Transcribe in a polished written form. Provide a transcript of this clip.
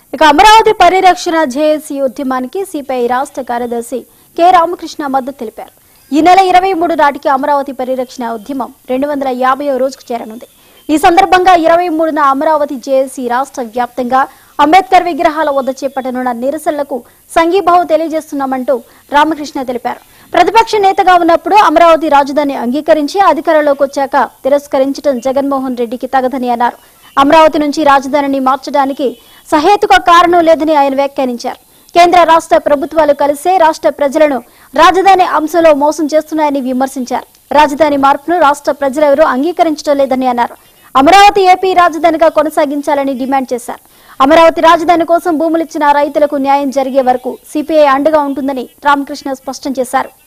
ఇక అమరావతి పరిరక్షణ జేఏసీ ఉద్యమానికి సిపిఐ రాష్ట్ర కార్యదర్శి కె రామకృష్ణ మద్దతు తెలిపారు. ఈ నెల 23 నాటికి అమరావతి పరిరక్షణ ఉద్యమం 250వ రోజుకు చేరనుంది. ఈ సందర్భంగా 23న అమరావతి జేఏసీ రాష్ట్ర వ్యాప్తంగా అంబేద్కర్ విగ్రహాల వద్ద చేపట్టనున్న నిరసనలకు సంఘీభావం తెలియజేస్తున్నామంటూ రామకృష్ణ తెలిపారు. ప్రతిపక్ష నేతగా ఉన్నప్పుడు అమరావతి రాజధాని అంగీకరించి అధికారంలోకి వచ్చాక తిరస్కరించడం జగన్మోహన్ రెడ్డికి తగదని అన్నారు. అమరావతి నుంచి రాజధానిని మార్చడానికి సహేతుక కారణం లేదని ఆయన వ్యాఖ్యానించారు. కేంద్ర రాష్ట్ర ప్రభుత్వాలు కలిసే రాష్ట్ర ప్రజలను రాజధాని అంశంలో మోసం చేస్తున్నాయని విమర్శించారు. రాజధాని మార్పును రాష్ట్ర ప్రజలెవరూ అంగీకరించడం లేదని అన్నారు. అమరావతి ఏపీ రాజధానిగా కొనసాగించాలని డిమాండ్ చేశారు. అమరావతి రాజధాని కోసం భూములిచ్చిన రైతులకు న్యాయం జరిగే వరకు సిపిఐ అండగా ఉంటుందని రామకృష్ణ స్పష్టం చేశారు.